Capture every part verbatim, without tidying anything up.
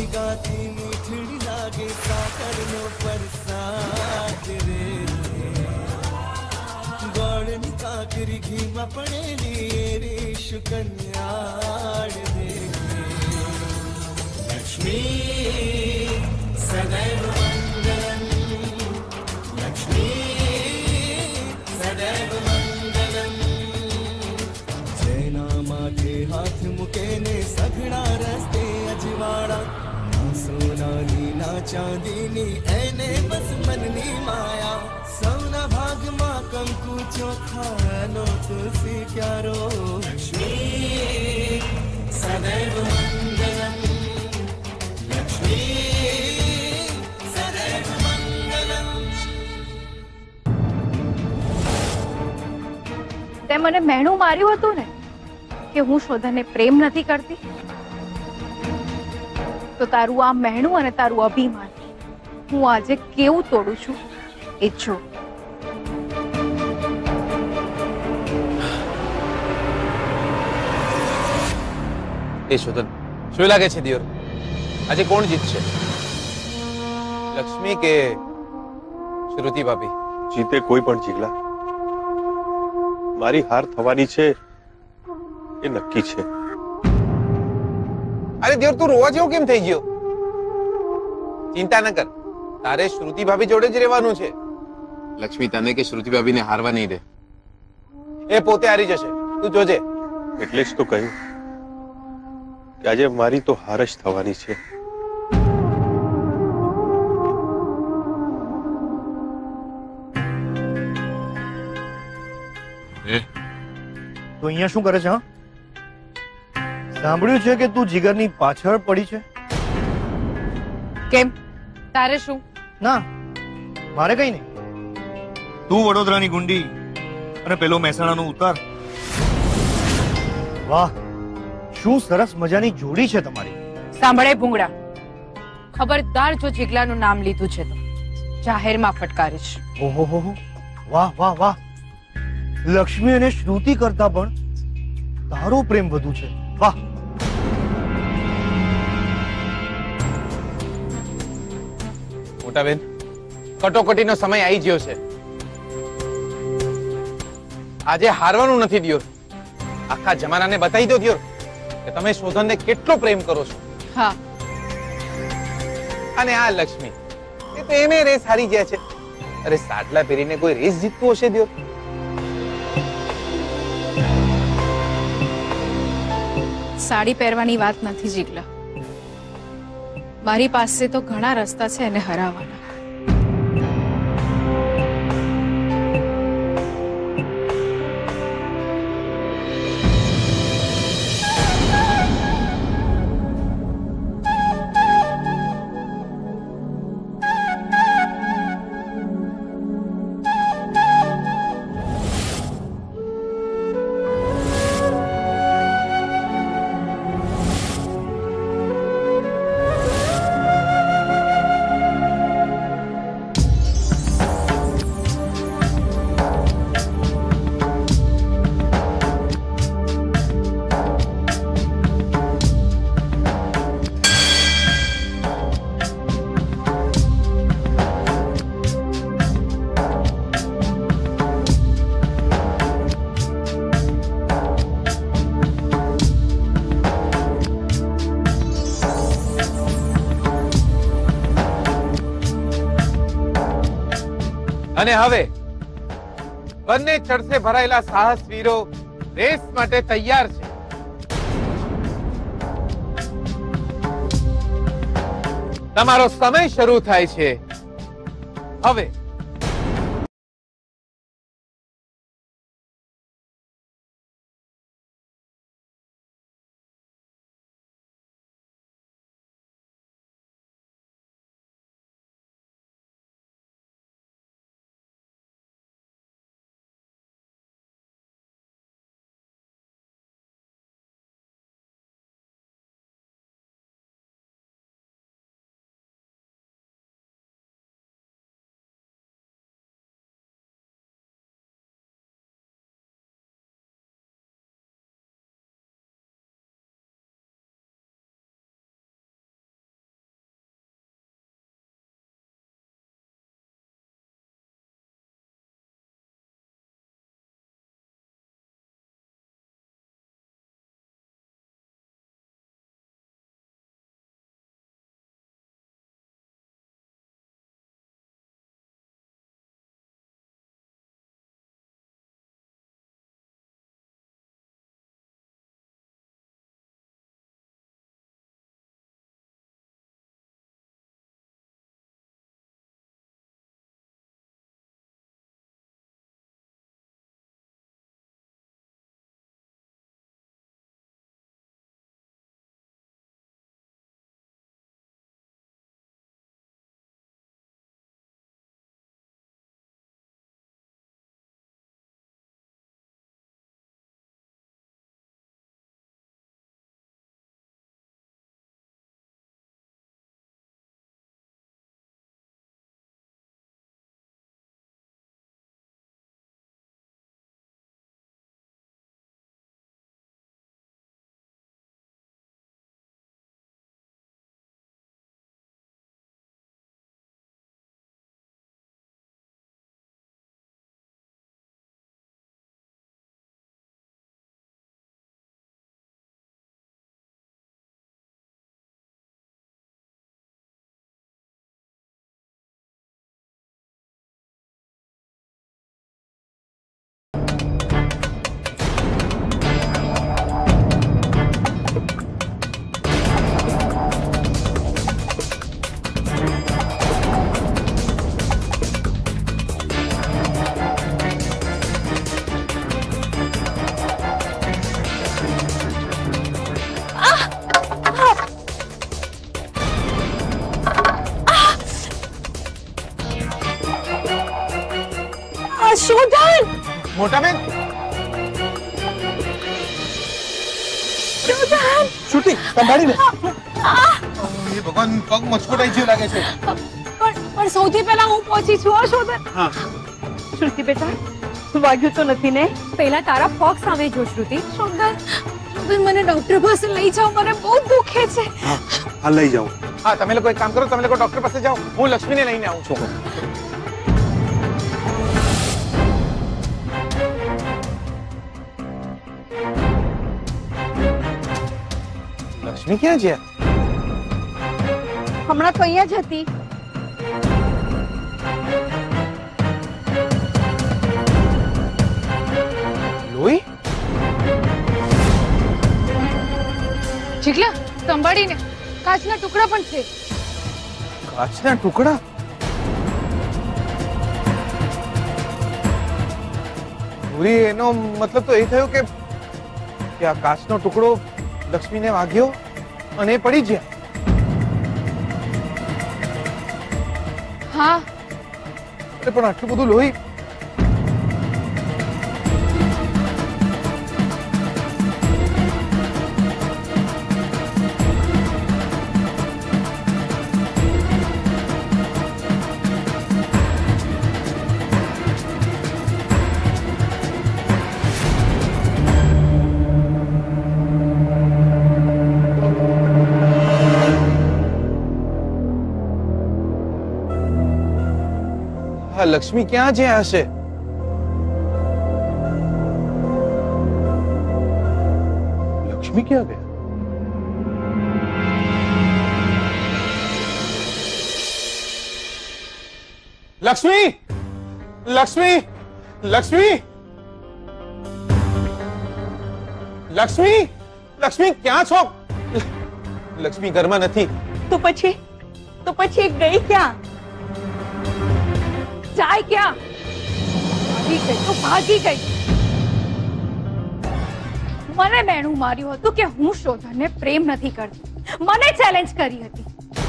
गाती मीठड़ी लागे साकर नो परसाद रे गौड़नी काकरी घी में पड़ेली रे शुकन्याड़ दे लक्ष्मी सदैव मंगलम लक्ष्मी सदैव मंगलम जैना माथे हाथ मुके ने सघड़ा रस्ते अजवाड़ा ना सोना नी ना चांदी नी एने बस मन नी माया सौना भाग मा कंकु चोखा नो तुलसी क्यारो लक्ष्मी सदैव मंगलम लक्ष्मी सदैव मंगलम। તે મને મહેણું માર્યું હતું ને કે હું શોધનને પ્રેમ નથી કરતી, તો તારું આ મહેણું અને તારું અભિમાન હું આજે કેવું તોડું છું એ જો। એ શોધન શું લાગે છે દિયોર, આજે કોણ જીતશે, લક્ષ્મી કે શ્રુતિ ભાભી? જીતે કોઈ પણ જીગલા, મારી હાર થવાની છે એ નક્કી છે। અરે દિયોર તું રોવા જેવો કેમ થઈ ગયો? ચિંતા ન કર, તારે શ્રુતિ ભાભી જોડે જ રહેવાનું છે। લક્ષ્મી તને કે શ્રુતિ ભાભીને હારવા નહીં દે, એ પોતે હારી જશે, તું જોજે। એટલે જ તો કહ્યું કે આજે મારી તો હાર જ થવાની છે। તો અહીંયા શું કરે છે? હા, સાંભળ્યું છે કે તું જીગરની પાછળ પડી છે? કેમ, તારે શું? ના, મારે કઈ નહીં। તું વડોદરાની ગુંડી અને પેલો મહેસાણાનો ઉતાર। વાહ, શું સરસ મજાની જોડી છે તમારી। સાંભળે ભૂંગળા, ખબરદાર જો જીગલાનું નામ લીધું છે તો જાહેરમાં ફટકારીશ। ઓહો હો હો, વાહ વાહ વાહ, લક્ષ્મી અને શ્રુતિ કરતા પણ તારો પ્રેમ વધુ છે, વાહ। મોટા બેન, કટોકટીનો સમય આવી ગયો છે, આજે હારવાનું નથી દિયોર। આખા જમાનાને બતાવી દો દિયોર કે તમે શોધનને કેટલો પ્રેમ કરો છો। હા, અને આ લક્ષ્મી એ તો એમે રેસ હારી ગયા છે। અરે સાટલા પહેરીને કોઈ રેસ જીતતું હશે દિયોર? સાડી પહેરવાની વાત નથી જીગલા, મારી પાસે તો ઘણા રસ્તા છે એને હરાવવાના। અને હવે બંને ચડસે ભરાયેલા સાહસ વીરો રેસ માટે તૈયાર છે। તમારો સમય શરૂ થાય છે હવે। શોધન! મોટા બેન, શોધન! શ્રુતિ સંભાળીને. એ ભગવાન, પગ મચકોટાઈ જેવું લાગે છે. પણ પણ સૌથી પહેલા હું પહોંચી છું હો શોધન. હા. શ્રુતિ બેટા, વાગ્યું તો નથી ને? પહેલા તારા પગ સામે જો શ્રુતિ. શોધન, શોધન, મને ડોક્ટર પાસે લઈ જાઓ, મને બહુ દુખે છે. હા હા લઈ જાઉં. હા, તમે લોકો એક કામ કરો, તમે લોકો ડોક્ટર પાસે જાઓ, હું લક્ષ્મીને લઈને આવું છું. લક્ષ્મી ક્યાં છે? હમણાં તો અહીંયા જ હતી. લોહી? જીગલા, સંભાળીને, કાચના ટુકડા પણ છે. કાચના ટુકડા? પૂરી, એનો મતલબ તો એ થયો કે કે આ કાચનો ટુકડો લક્ષ્મીને વાગ્યો અને એ પડી ગયા. હા. અરે પણ આટલું બધું લોહી? લક્ષ્મી ક્યાં છે? હશે લક્ષ્મી ક્યાં ગયા? લક્ષ્મી, લક્ષ્મી, લક્ષ્મી, લક્ષ્મી, લક્ષ્મી ક્યાં છો? લક્ષ્મી ઘરમાં નથી. તો પછી તો પછી ગઈ ક્યાં? જાય ક્યાં? ભાગી ગઈ તો ભાગી ગઈ. મને મેણું માર્યું હતું કે હું શોધનને પ્રેમ નથી કરતી, મને ચેલેન્જ કરી હતી.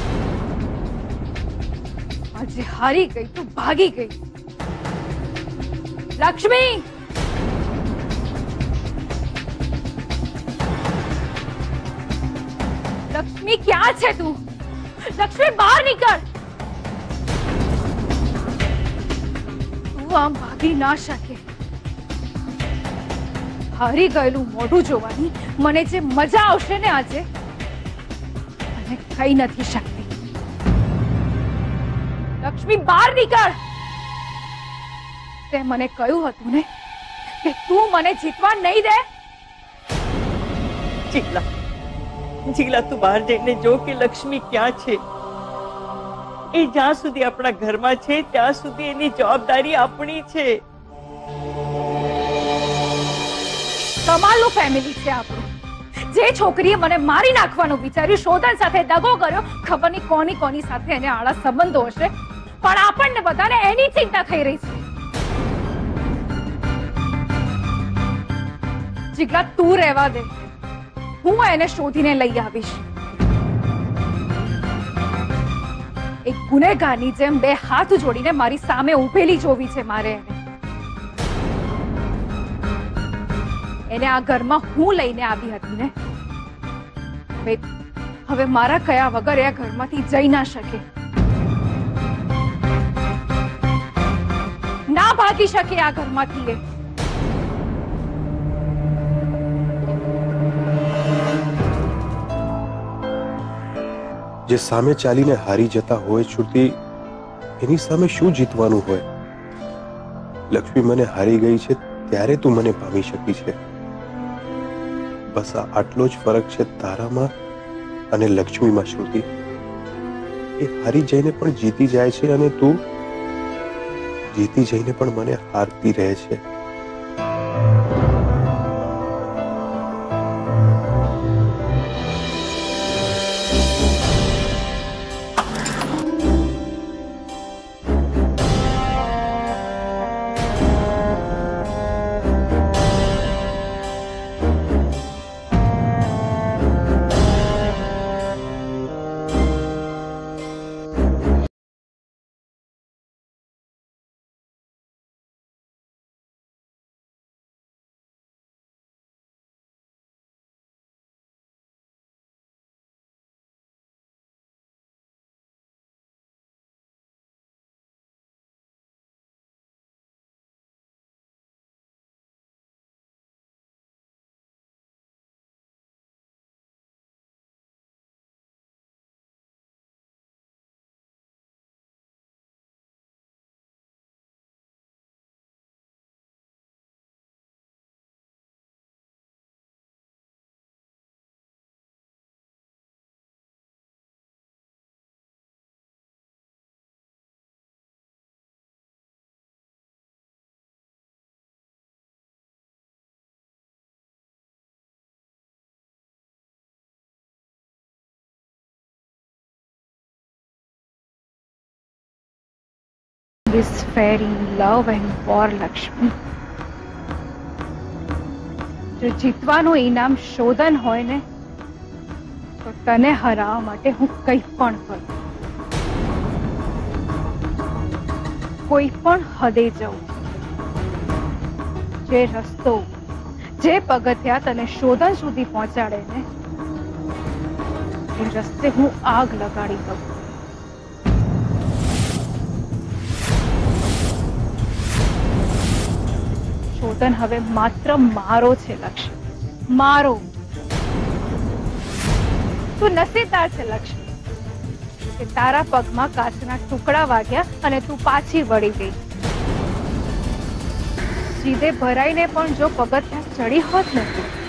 આજે હારી ગઈ તો ભાગી ગઈ. લક્ષ્મી, લક્ષ્મી ક્યાં છે તું? લક્ષ્મી બહાર નીકળ. આમ ભાગી ના શકે. હારી ગયેલું મોઢું જોવાની મને જે મજા આવશે ને આજે, મને કઈ નથી શકતી. લક્ષ્મી બહાર નીકળ. તે મને કહ્યું હતું ને કે તું મને જીતવા નહીં દે. જીગલા, જીગલા, તું બહાર જઈને જો કે લક્ષ્મી ક્યાં છે. એ જ્યાં સુધી આપણા ઘરમાં છે ત્યાં સુધી એની જવાબદારી આપણી છે. કમાલનું ફેમિલી છે આપણું. જે છોકરીએ મને મારી નાખવાનું વિચાર્યું, શોધન સાથે દગો કર્યો, ખબર નહીં કોની કોની સાથે એને આળા સંબંધો હશે, પણ આપણને બધાને એની ચિંતા થઈ રહી છે. જીગલા, તું રહેવા દે, હું એને શોધીને લઈ આવીશ. એક ગુનેગારની જેમ બે હાથ જોડીને મારી સામે ઉભેલી જોવી છે મારે. એને આ ઘરમાં હું લઈને આવી હતી ને, હવે હવે મારા કયા વગર એ ઘરમાંથી જઈ ના શકે, ના ભાગી શકે આ ઘરમાંથી એ. જે સામે ચાલીને હારી જતા હોય શ્રુતિ, એની સામે શું જીતવાનું હોય? લક્ષ્મી મને હારી ગઈ છે ત્યારે તું મને પામી શકી છે. બસ આ આટલો જ ફરક છે તારામાં અને લક્ષ્મીમાં શ્રુતિ. એ હારી જઈને પણ જીતી જાય છે અને તું જીતી જઈને પણ મને હારતી રહે છે. This fair in love and war, Lakshmi. જો જીતવાનું ઇનામ શોધન હોય ને તો તને હરાવવા માટે હું કંઈ પણ કરું, કોઈ પણ હદે જઉં. જે રસ્તો, જે પગથિયા તને શોધન સુધી પહોંચાડે ને એ રસ્તે હું આગ લગાડી દઉં. શોધન હવે માત્ર મારો છે લક્ષ્મી, મારો. તું નસીબદાર છે લક્ષ્મી કે તારા પગમાં કાચના ટુકડા વાગ્યા અને તું પાછી વળી ગઈ. સીધે ભરાઈને પણ જો પગથિયા ચડી હોત ને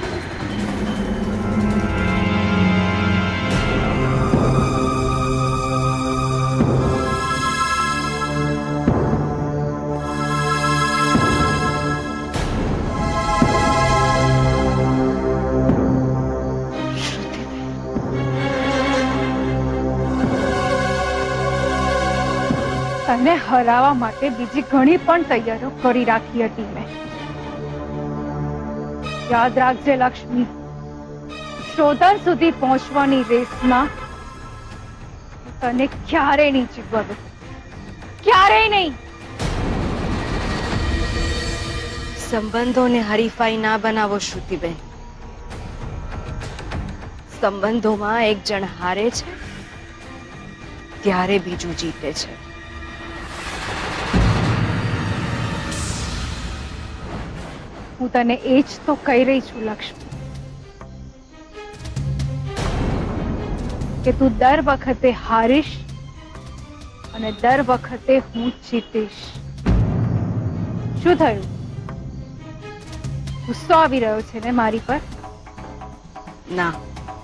તને હરાવવા માટે બીજી ઘણી પણ તૈયારીઓ કરી રાખી હતી મેં. યાદ રાખજે લક્ષ્મી, શોધન સુધી પહોંચવાની રેસમાં તને ક્યારેય નહીં જીતવા દઉં, ક્યારેય નહીં. સંબંધોને હરીફાઈ ના બનાવો શ્રુતિબેન. સંબંધોમાં એક જણ હારે છે ત્યારે બીજું જીતે છે. હું તને એ જ તો કહી રહી છું લક્ષ્મી કે તું દર વખતે હારીશ અને દર વખતે હું જીતીશ. શું થયું? ગુસ્સો આવી રહ્યો છે ને મારી પર? ના,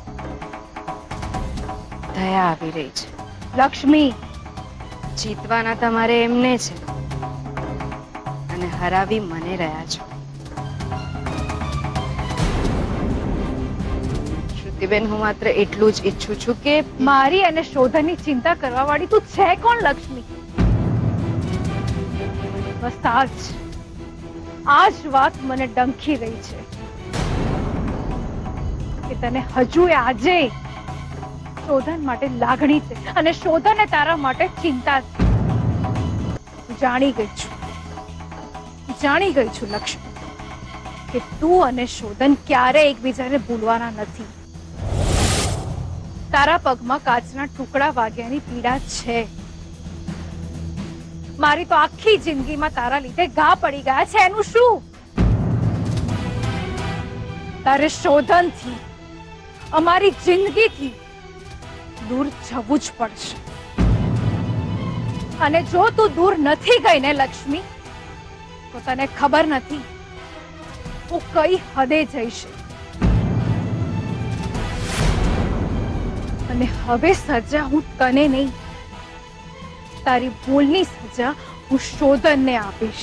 દયા આવી રહી છે. લક્ષ્મી, જીતવાના તમારે એમને છે અને હરાવી મને રહ્યા છો. બેન, હું માત્ર એટલું જ ઈચ્છું છું કે મારી અને શોધનની ચિંતા કરવા વાળી તું છે કોણ લક્ષ્મી? બસ આજ આજ વાત મને ડંખી રહી છે કે તને હજુ આજે શોધન માટે લાગણી છે અને શોધન તારા માટે ચિંતા છે. હું જાણી ગઈ છું જાણી ગઈ છું લક્ષ્મી કે તું અને શોધન ક્યારે એકબીજાને ભૂલવાના નથી. તારા પગમાં કાચના ટુકડા વાગ્યાની પીડા છે. મારી તો આખી જિંદગીમાં તારા લીધે ઘા પડી ગયા છે. એનું શું? તારે શોધનથી, અમારી જિંદગીથી દૂર જવું જ પડશે. અને જો તું દૂર નથી ગઈ ને લક્ષ્મી, તો તને ખબર નથી હું કઈ હદે જઈશ. અને હવે સજા હું તને નહીં, તારી ભૂલની સજા હું શોધનને આપીશ.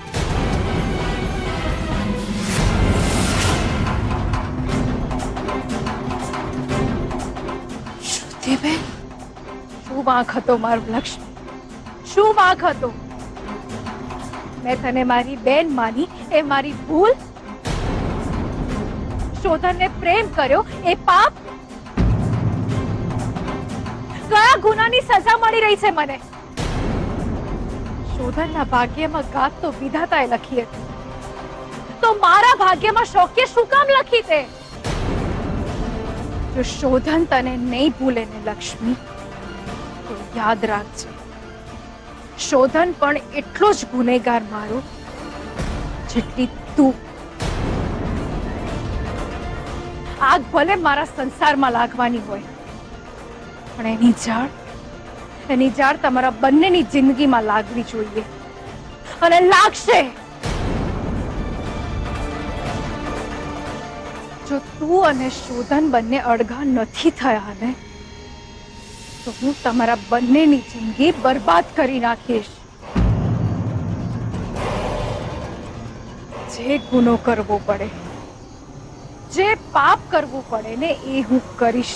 શ્રુતિબેન, શું વાંક હતો મારો લક્ષ્મી? શું વાંક હતો? મેં તને મારી બેન માની એ મારી ભૂલ? શોધનને પ્રેમ કર્યો એ પાપ? કયા ગુનાની સજા મળી રહી છે મને? શોધનના ભાગ્યમાં ગાત તો વિધાતાએ લખી હતી, તો મારા ભાગ્યમાં શોક્ય શું કામ લખી તે? જો શોધન તને નહીં ભૂલે ને લક્ષ્મી, તો યાદ રાખજે શોધન પણ એટલો જ ગુનેગાર મારો જેટલી તું. આગ ભલે મારા સંસારમાં લાગવાની હોય, પણ એની જાળ એની જાળ તમારા બંનેની જિંદગીમાં લાગવી જોઈએ અને લાગશે. જો તું અને શોધન બંને અડઘા નથી થયા ને, તો હું તમારા બંનેની જિંદગી બરબાદ કરી નાખીશ. જે ગુનો કરવો પડે, જે પાપ કરવું પડે ને, એ હું કરીશ.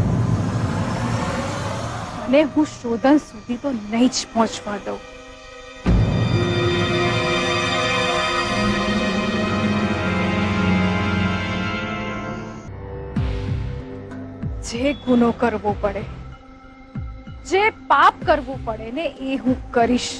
અને હું શોધન સુધી તો નહીં જ પહોંચવા દઉં. જે ગુનો કરવો પડે, જે પાપ કરવું પડે ને એ હું કરીશ,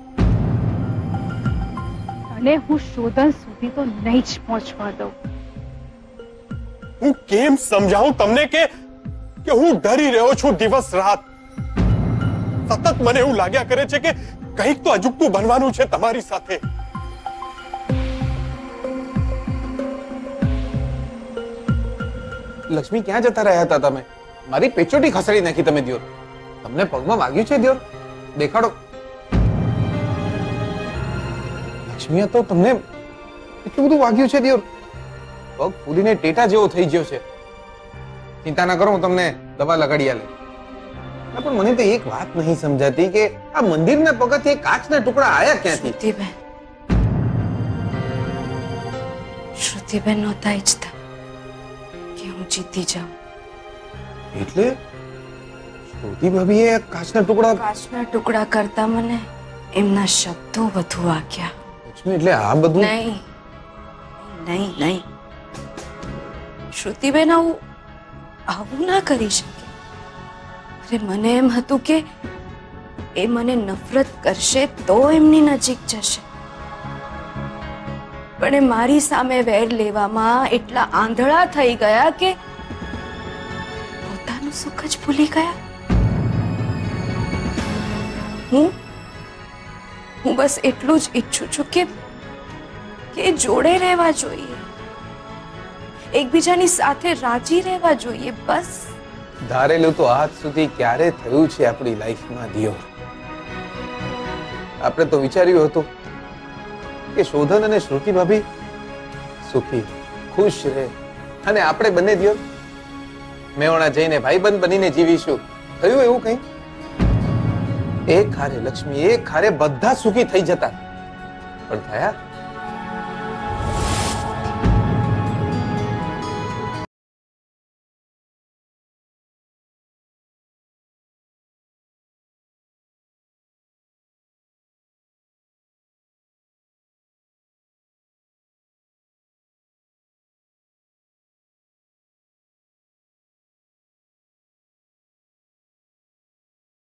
અને હું શોધન સુધી તો નહીં જ પહોંચવા દઉં. હું કેમ સમજાવું તમને કે કે હું ડરી રહ્યો છું દિવસ રાત. સતત મને એવું લાગ્યા કરે છે કે કંઈક તો અજુગતું બનવાનું છે તમારી સાથે. લક્ષ્મી, ક્યાં જતા રહ્યા હતા તમે? મારી પેચોટી ખસેડી નાખી તમે દિયોર. તમને પગમાં વાગ્યું છે દિયોર? દેખાડો. લક્ષ્મી, તો તમને એટલું બધું વાગ્યું છે દિયોર? પગ ફૂલીને ટેટા જેવો થઈ ગયો છે. ચિંતા ના કરો, હું તમને દવા લગાડી આલે. પણ મને તો એક વાત નહીં સમજાતી કે આ મંદિરના પગથિયે કાચના ટુકડા આયા ક્યાંથી? શ્રુતિબેન શ્રુતિબેન નહોતા ઈચ્છતા કે હું જીતી જાઉં. એટલે શ્રુતિ ભાભીએ કાચના ટુકડા કાચના ટુકડા કરતા મને એમના શબ્દો વધુ વાગ્યા. લક્ષ્મી, એટલે આ બધું નહીં નહીં નહીં શ્રુતિબેન આવું આવું ના કરી શકે. અરે મને એમ હતું કે એ મને નફરત કરશે તો એમની નજીક જશે, પણ એ મારી સામે વેર લેવામાં એટલા આંધળા થઈ ગયા કે પોતાનું સુખ જ ભૂલી ગયા. હું હું બસ એટલું જ ઈચ્છું છું કે કે જોડે રહેવા જોઈએ, એકબીજાની સાથે રાજી રહેવા જોઈએ. બસ ધારેલું તો આજ સુધી ક્યારે થયું છે આપણી લાઈફમાં દિયો? આપણે તો વિચાર્યું હતું કે શોધન અને શ્રુતિ ભાભી સુખી ખુશ રહે અને આપણે બંને દિયો મેવણા જઈને ભાઈબંધ બનીને જીવીશું. થયું એવું કઈ? એક હારે લક્ષ્મી, એક હારે બધા સુખી થઈ જતા, પણ થયા